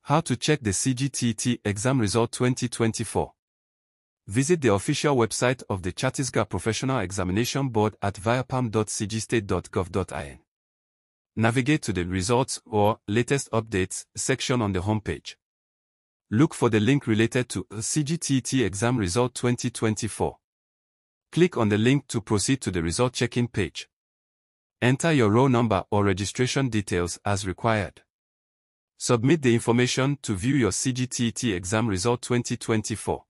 How to check the CGTET exam result 2024. Visit the official website of the Chhattisgarh Professional Examination Board at viapam.cgstate.gov.in. Navigate to the Results or Latest Updates section on the homepage. Look for the link related to CGTET exam result 2024. Click on the link to proceed to the result checking page. Enter your roll number or registration details as required. Submit the information to view your CGTET exam result 2024.